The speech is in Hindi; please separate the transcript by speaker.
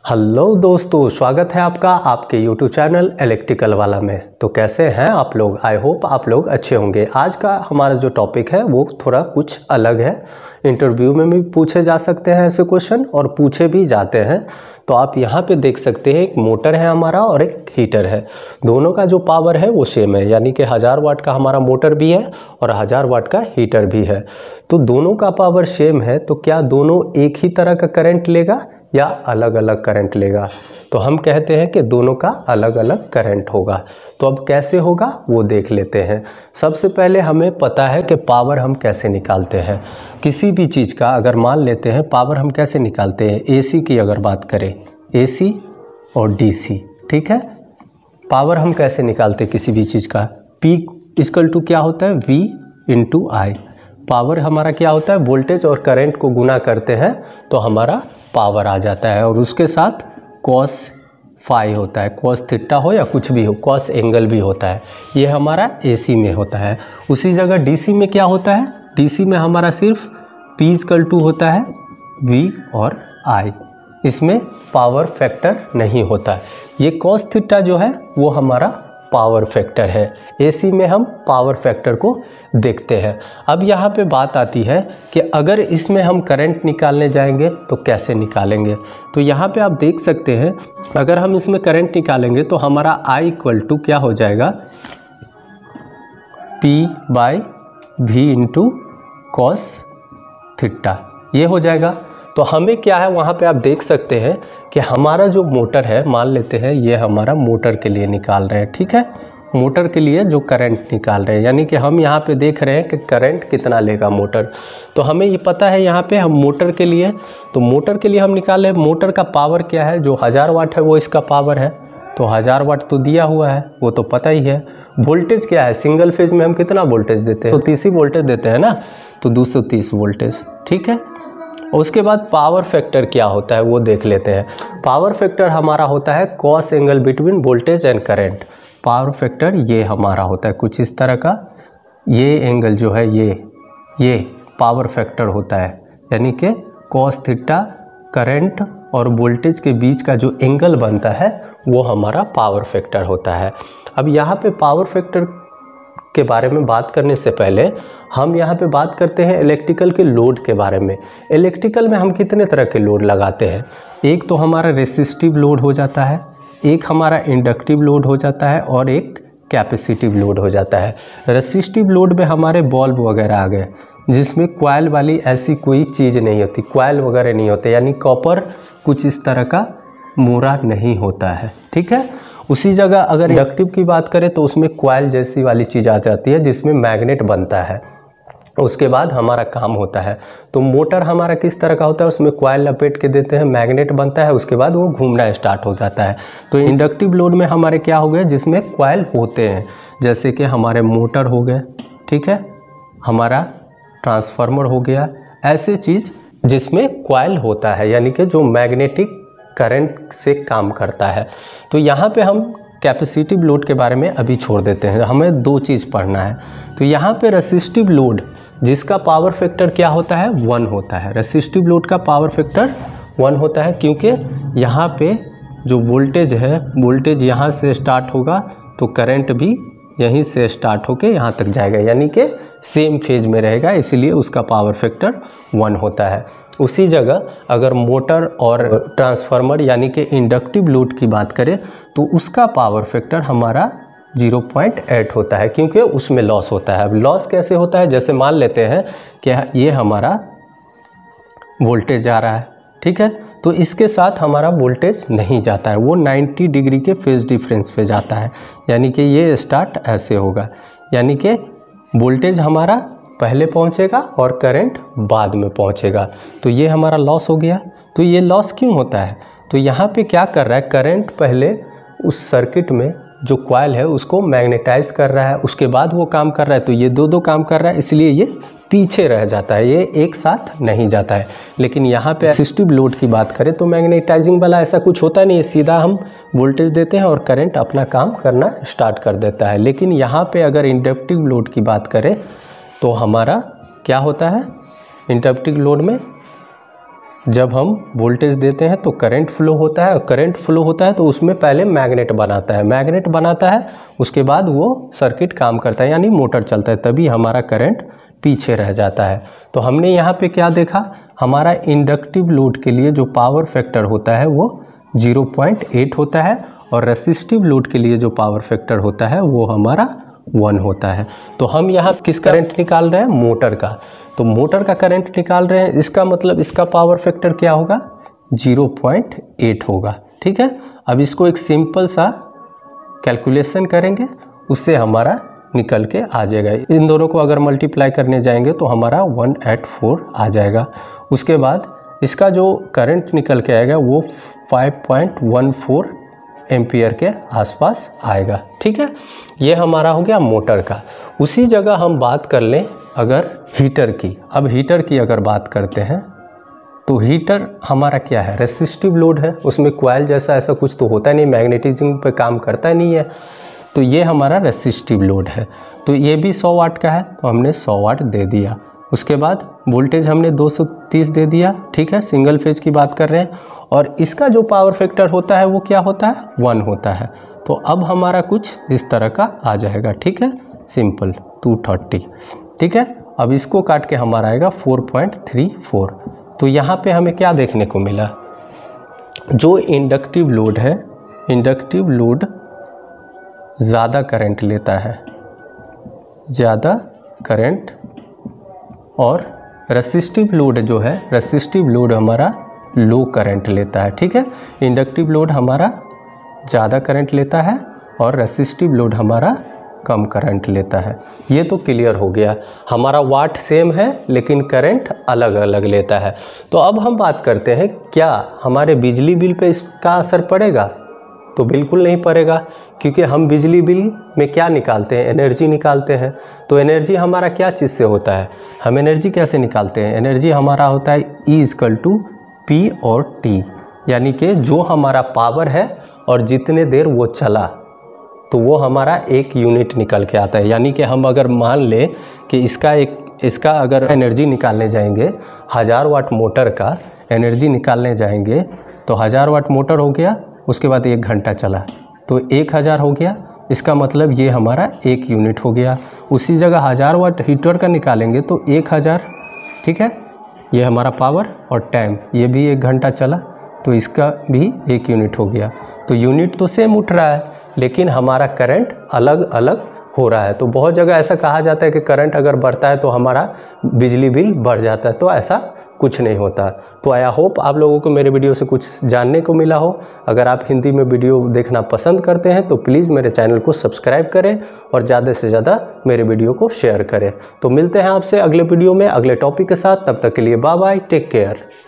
Speaker 1: हेलो दोस्तों, स्वागत है आपका आपके YouTube चैनल इलेक्ट्रिकल वाला में। तो कैसे हैं आप लोग? आई होप आप लोग अच्छे होंगे। आज का हमारा जो टॉपिक है वो थोड़ा कुछ अलग है। इंटरव्यू में भी पूछे जा सकते हैं ऐसे क्वेश्चन और पूछे भी जाते हैं। तो आप यहाँ पे देख सकते हैं एक मोटर है हमारा और एक हीटर है। दोनों का जो पावर है वो सेम है, यानी कि 1000 वाट का हमारा मोटर भी है और 1000 वाट का हीटर भी है। तो दोनों का पावर सेम है, तो क्या दोनों एक ही तरह का करंट लेगा या अलग अलग करंट लेगा? तो हम कहते हैं कि दोनों का अलग अलग करंट होगा। तो अब कैसे होगा वो देख लेते हैं। सबसे पहले हमें पता है कि पावर हम कैसे निकालते हैं किसी भी चीज़ का। अगर मान लेते हैं पावर हम कैसे निकालते हैं, एसी की अगर बात करें, एसी और डीसी, ठीक है। पावर हम कैसे निकालते हैं किसी भी चीज़ का, P इक्वल टू क्या होता है, V इंटू आई। पावर हमारा क्या होता है, वोल्टेज और करंट को गुना करते हैं तो हमारा पावर आ जाता है। और उसके साथ कॉस फाई होता है, कॉस थीटा हो या कुछ भी हो, कॉस एंगल भी होता है। ये हमारा एसी में होता है। उसी जगह डीसी में क्या होता है, डीसी में हमारा सिर्फ P इक्वल टू होता है V और I। इसमें पावर फैक्टर नहीं होता है। ये कॉस थीटा जो है वो हमारा पावर फैक्टर है। एसी में हम पावर फैक्टर को देखते हैं। अब यहाँ पे बात आती है कि अगर इसमें हम करंट निकालने जाएंगे तो कैसे निकालेंगे। तो यहाँ पे आप देख सकते हैं, अगर हम इसमें करंट निकालेंगे तो हमारा I इक्वल टू क्या हो जाएगा, P by V into cos theta, ये हो जाएगा। तो हमें क्या है, वहाँ पे आप देख सकते हैं कि हमारा जो मोटर है, मान लेते हैं ये हमारा मोटर के लिए निकाल रहे हैं, ठीक है। मोटर के लिए जो करंट निकाल रहे हैं, यानी कि हम यहाँ पे देख रहे हैं कि करंट कितना लेगा मोटर। तो हमें ये पता है यहाँ पे हम मोटर के लिए, तो मोटर के लिए हम निकाल रहे हैं मोटर का पावर क्या है, जो 1000 वाट है वो इसका पावर है। तो 1000 वाट तो दिया हुआ है, वो तो पता ही है। वोल्टेज क्या है, सिंगल फेज में हम कितना वोल्टेज देते हैं, 230 वोल्टेज देते हैं ना, तो 230 वोल्टेज, ठीक है। उसके बाद पावर फैक्टर क्या होता है वो देख लेते हैं। पावर फैक्टर हमारा होता है cos angle between voltage and current. Power factor ये हमारा होता है कुछ इस तरह का, ये एंगल जो है ये पावर फैक्टर होता है, यानी कि कॉस थीटा करंट और वोल्टेज के बीच का जो एंगल बनता है वो हमारा पावर फैक्टर होता है। अब यहाँ पे पावर फैक्टर के बारे में बात करने से पहले हम यहाँ पे बात करते हैं इलेक्ट्रिकल के लोड के बारे में। इलेक्ट्रिकल में हम कितने तरह के लोड लगाते हैं, एक तो हमारा रेसिस्टिव लोड हो जाता है, एक हमारा इंडक्टिव लोड हो जाता है और एक कैपेसिटिव लोड हो जाता है। रेसिस्टिव लोड में हमारे बल्ब वगैरह आ गए, जिसमें कॉइल वाली ऐसी कोई चीज़ नहीं होती, कॉइल वगैरह नहीं होते, यानी कॉपर कुछ इस तरह का मोरा नहीं होता है, ठीक है। उसी जगह अगर इंडक्टिव की बात करें तो उसमें कॉइल जैसी वाली चीज़ आ जाती है, जिसमें मैग्नेट बनता है, उसके बाद हमारा काम होता है। तो मोटर हमारा किस तरह का होता है, उसमें कॉइल लपेट के देते हैं, मैग्नेट बनता है, उसके बाद वो घूमना स्टार्ट हो जाता है। तो इंडक्टिव लोड में हमारे क्या हो गए, जिसमें कॉइल होते हैं, जैसे कि हमारे मोटर हो गए, ठीक है, हमारा ट्रांसफार्मर हो गया, ऐसे चीज़ जिसमें कॉइल होता है, यानी कि जो मैग्नेटिक करंट से काम करता है। तो यहाँ पे हम कैपेसिटिव लोड के बारे में अभी छोड़ देते हैं, हमें दो चीज़ पढ़ना है। तो यहाँ पे रेसिस्टिव लोड जिसका पावर फैक्टर क्या होता है, 1 होता है। रेसिस्टिव लोड का पावर फैक्टर 1 होता है, क्योंकि यहाँ पे जो वोल्टेज है, वोल्टेज यहाँ से स्टार्ट होगा तो करंट भी यहीं से स्टार्ट होके यहाँ तक जाएगा, यानी कि सेम फेज में रहेगा, इसीलिए उसका पावर फैक्टर 1 होता है। उसी जगह अगर मोटर और ट्रांसफार्मर यानी कि इंडक्टिव लोड की बात करें तो उसका पावर फैक्टर हमारा 0.8 होता है, क्योंकि उसमें लॉस होता है। अब लॉस कैसे होता है, जैसे मान लेते हैं कि ये हमारा वोल्टेज आ रहा है, ठीक है, तो इसके साथ हमारा वोल्टेज नहीं जाता है, वो 90 डिग्री के फेज डिफरेंस पे जाता है, यानी कि ये स्टार्ट ऐसे होगा, यानी कि वोल्टेज हमारा पहले पहुंचेगा और करंट बाद में पहुंचेगा। तो ये हमारा लॉस हो गया। तो ये लॉस क्यों होता है, तो यहाँ पे क्या कर रहा है, करंट पहले उस सर्किट में जो कॉइल है उसको मैग्नेटाइज कर रहा है, उसके बाद वो काम कर रहा है। तो ये दो काम कर रहा है, इसलिए ये पीछे रह जाता है, ये एक साथ नहीं जाता है। लेकिन यहाँ पे रेसिस्टिव लोड की बात करें तो मैग्नेटाइजिंग वाला ऐसा कुछ होता नहीं है, सीधा हम वोल्टेज देते हैं और करंट अपना काम करना स्टार्ट कर देता है। लेकिन यहाँ पे अगर इंडक्टिव लोड की बात करें तो हमारा क्या होता है, इंडक्टिव लोड में जब हम वोल्टेज देते हैं तो करंट फ्लो होता है, करंट फ्लो होता है तो उसमें पहले मैग्नेट बनाता है, मैग्नेट बनाता है, उसके बाद वो सर्किट काम करता है यानी मोटर चलता है, तभी हमारा करंट पीछे रह जाता है। तो हमने यहाँ पे क्या देखा, हमारा इंडक्टिव लोड के लिए जो पावर फैक्टर होता है वो 0.8 होता है और रेसिस्टिव लोड के लिए जो पावर फैक्टर होता है वो हमारा 1 होता है। तो हम यहाँ किस करंट निकाल रहे हैं, मोटर का। तो मोटर का करंट निकाल रहे हैं, इसका मतलब इसका पावर फैक्टर क्या होगा, 0.8 होगा। ठीक है, अब इसको एक सिंपल सा कैलकुलेशन करेंगे, उससे हमारा निकल के आ जाएगा। इन दोनों को अगर मल्टीप्लाई करने जाएंगे तो हमारा 184 आ जाएगा। उसके बाद इसका जो करंट निकल के आएगा वो 5.14 एम्पियर के आसपास आएगा। ठीक है, ये हमारा हो गया मोटर का। उसी जगह हम बात कर लें अगर हीटर की। अब हीटर की अगर बात करते हैं तो हीटर हमारा क्या है, रेसिस्टिव लोड है, उसमें कॉइल जैसा ऐसा कुछ तो होता नहीं, मैग्नेटिज्म पे काम करता नहीं है, तो ये हमारा रेसिस्टिव लोड है। तो ये भी 100 वाट का है, तो हमने 100 वाट दे दिया। उसके बाद वोल्टेज हमने 230 दे दिया। ठीक है, सिंगल फेज की बात कर रहे हैं, और इसका जो पावर फैक्टर होता है वो क्या होता है, 1 होता है। तो अब हमारा कुछ इस तरह का आ जाएगा। ठीक है, सिंपल 230। ठीक है, अब इसको काट के हमारा आएगा 4.34। तो यहाँ पे हमें क्या देखने को मिला, जो इंडक्टिव लोड है, इंडक्टिव लोड ज़्यादा करंट लेता है, ज़्यादा करंट, और रेसिस्टिव लोड जो है, रेसिस्टिव लोड हमारा लो करंट लेता है। ठीक है, इंडक्टिव लोड हमारा ज़्यादा करंट लेता है और रेसिस्टिव लोड हमारा कम करंट लेता है। ये तो क्लियर हो गया, हमारा वाट सेम है लेकिन करंट अलग अलग लेता है। तो अब हम बात करते हैं क्या हमारे बिजली बिल पे इसका असर पड़ेगा, तो बिल्कुल नहीं पड़ेगा, क्योंकि हम बिजली बिल में क्या निकालते हैं, एनर्जी निकालते हैं। तो एनर्जी हमारा क्या चीज़ से होता है, हम एनर्जी कैसे निकालते हैं, एनर्जी हमारा होता है E=P और T, यानी कि जो हमारा पावर है और जितने देर वो चला तो वो हमारा एक यूनिट निकल के आता है। यानी कि हम अगर मान लें कि इसका अगर एनर्जी निकालने जाएंगे, 1000 वाट मोटर का एनर्जी निकालने जाएंगे तो 1000 वाट मोटर हो गया, उसके बाद 1 घंटा चला तो 1000 हो गया, इसका मतलब ये हमारा एक यूनिट हो गया। उसी जगह 1000 वाट हीटर का निकालेंगे तो 1000, ठीक है, ये हमारा पावर और टाइम, ये भी 1 घंटा चला तो इसका भी 1 यूनिट हो गया। तो यूनिट तो सेम उठ रहा है लेकिन हमारा करंट अलग अलग हो रहा है। तो बहुत जगह ऐसा कहा जाता है कि करंट अगर बढ़ता है तो हमारा बिजली बिल बढ़ जाता है, तो ऐसा कुछ नहीं होता। तो आई होप आप लोगों को मेरे वीडियो से कुछ जानने को मिला हो। अगर आप हिंदी में वीडियो देखना पसंद करते हैं तो प्लीज़ मेरे चैनल को सब्सक्राइब करें और ज़्यादा से ज़्यादा मेरे वीडियो को शेयर करें। तो मिलते हैं आपसे अगले वीडियो में अगले टॉपिक के साथ, तब तक के लिए बाय बाय, टेक केयर।